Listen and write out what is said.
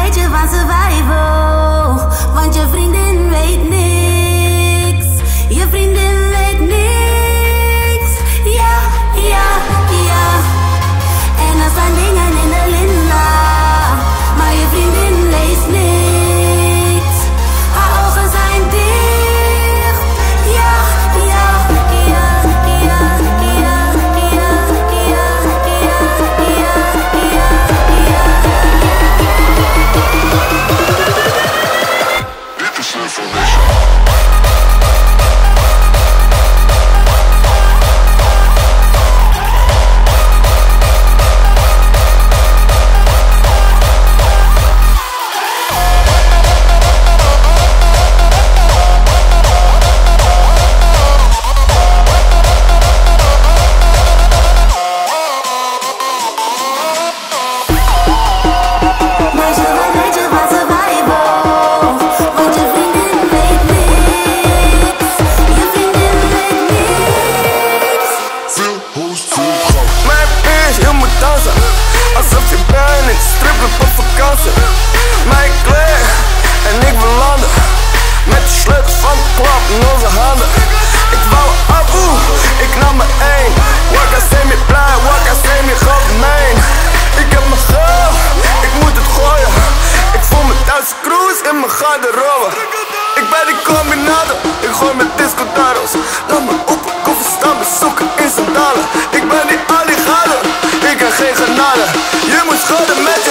weet je van survival, want je vriendin weet niks. Je vriendin weet niks. Ja, ja, ja. En er staan dingen in de linda, maar je vriendin leest niks. Haar ogen zijn dicht. Ja, ja, ja, ja, ja, ja, ja, ja, ja, ja, Dit is information. maar ze weet je van survival, want je vriendin weet niks. Je vriendin weet niks. Veel hoes, veel goud. Mijn bitch, je moet dansen alsof je bent in stripclub op vakantie. Mijn kleed en ik wil landen met de sleutels van de klap in onze handen. Ik wou af, ik nam me één. Waka zei me blij, waka zei me gemeen. Ik heb mijn geld, ik moet het gooien. Ik voel me thuis cruise in mijn garderobe. Ik ben die combinado, ik gooi met discodaros. Laat me op een koffer staan, bezoeken in sandalen. Ik ben die alligator, ik heb geen genade. Je moet schudden met